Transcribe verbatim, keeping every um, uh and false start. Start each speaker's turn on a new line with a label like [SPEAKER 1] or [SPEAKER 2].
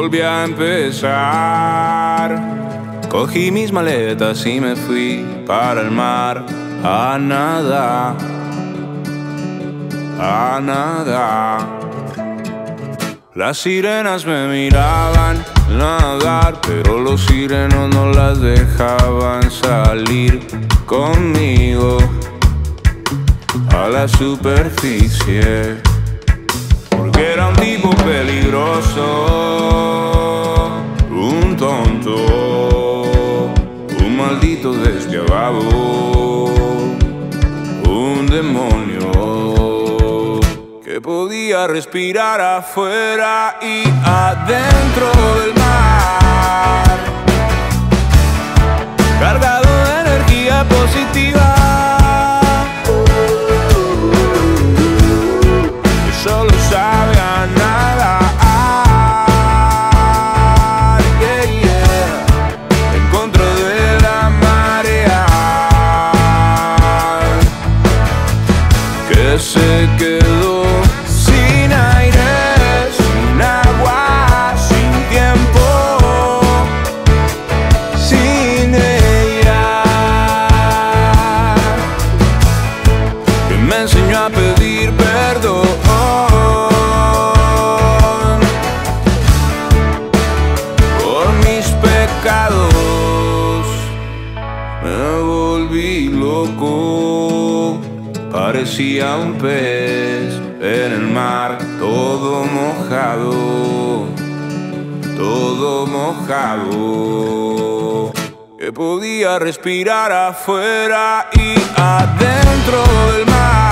[SPEAKER 1] volví a empezar. Cogí mis maletas y me fui para el mar a nadar, a nadar. Las sirenas me miraban nadar, pero los sirenos no las dejaban salir conmigo a la superficie, porque era un tipo peligroso, un tonto, un maldito despiadado, un demonio que podía respirar afuera y adentro del mar, cargado de energía positiva. Solo sabe a nadar, yeah, yeah, en contra de la marea, que se quedó sin aire, sin agua, sin tiempo, sin ella, que me enseñó a pedir perdón pecados. Me volví loco, parecía un pez en el mar, todo mojado, todo mojado, que podía respirar afuera y adentro del mar.